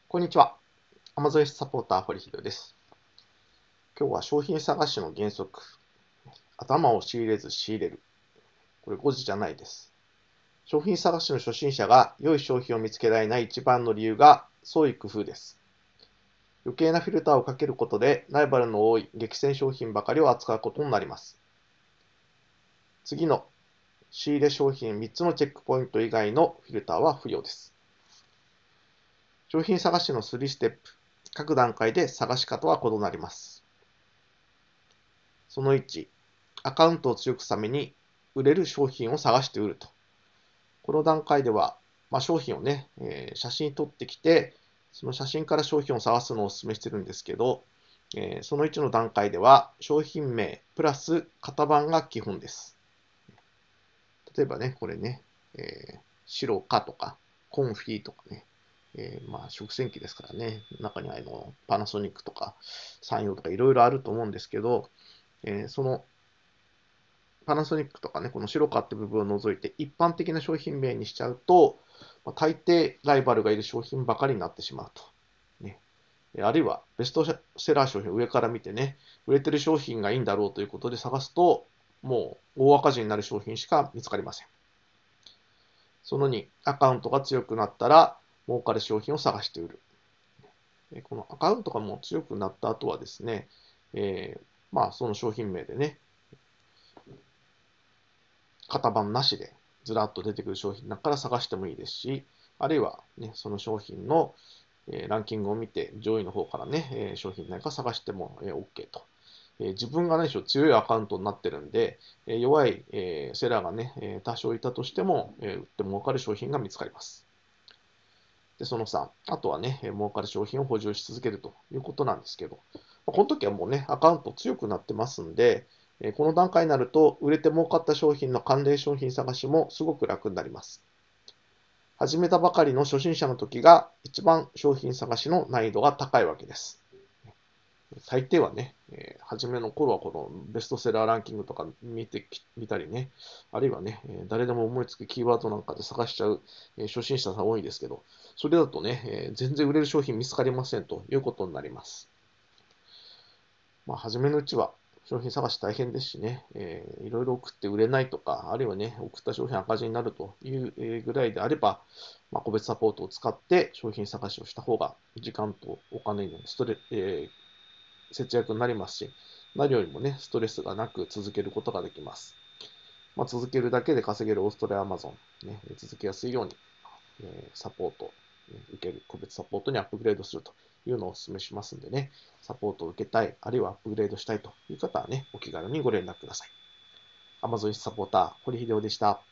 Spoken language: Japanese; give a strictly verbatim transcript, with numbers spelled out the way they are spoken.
こんにちは。Amazon サポーター、堀秀夫です。今日は商品探しの原則。頭を仕入れず仕入れる。これ誤字じゃないです。商品探しの初心者が良い商品を見つけられない一番の理由が創意工夫です。余計なフィルターをかけることでライバルの多い激戦商品ばかりを扱うことになります。次の仕入れ商品みっつのチェックポイント以外のフィルターは不要です。商品探しのさんステップ。各段階で探し方は異なります。そのいち、アカウントを強くするために売れる商品を探して売ると。この段階では、まあ、商品をね、えー、写真撮ってきて、その写真から商品を探すのをお勧めしてるんですけど、えー、そのいちの段階では、商品名プラス型番が基本です。例えばね、これね、えー、白かとか、コンフィとかね、えー、まあ食洗機ですからね、中にあのパナソニックとかサンヨーとかいろいろあると思うんですけど、えー、そのパナソニックとかね、この白かって部分を除いて一般的な商品名にしちゃうと、まあ、大抵ライバルがいる商品ばかりになってしまうと。ね、あるいはベストセラー商品を上から見てね、売れてる商品がいいんだろうということで探すと、もう大赤字になる商品しか見つかりません。そのに、アカウントが強くなったら、儲かる商品を探して売る。このアカウントがもう強くなった後はですね、えー、まあその商品名でね、型番なしでずらっと出てくる商品の中から探してもいいですし、あるいは、ね、その商品のランキングを見て上位の方からね、商品何か探しても OK と。自分が何しろ強いアカウントになってるんで、弱いセラーがね、多少いたとしても、売って儲かる商品が見つかります。で、そのさん、あとはね、儲かる商品を補充し続けるということなんですけど、この時はもうね、アカウント強くなってますんで、この段階になると、売れて儲かった商品の関連商品探しもすごく楽になります。始めたばかりの初心者の時が一番商品探しの難易度が高いわけです。大抵はね、えー、初めの頃はこのベストセラーランキングとか見てみたりね、あるいはね、誰でも思いつくキーワードなんかで探しちゃう、えー、初心者さん多いですけど、それだとね、えー、全然売れる商品見つかりませんということになります。まあ、初めのうちは商品探し大変ですしね、えー、いろいろ送って売れないとか、あるいはね、送った商品赤字になるというぐらいであれば、まあ、個別サポートを使って商品探しをした方が時間とお金のストレ、えー節約になりますし、何よりもね、ストレスがなく続けることができます。まあ、続けるだけで稼げるオーストラリアアマゾン、ね、続けやすいように、えー、サポート、受ける個別サポートにアップグレードするというのをお勧めしますんでね、サポートを受けたい、あるいはアップグレードしたいという方はね、お気軽にご連絡ください。Amazon サポーター、堀秀夫でした。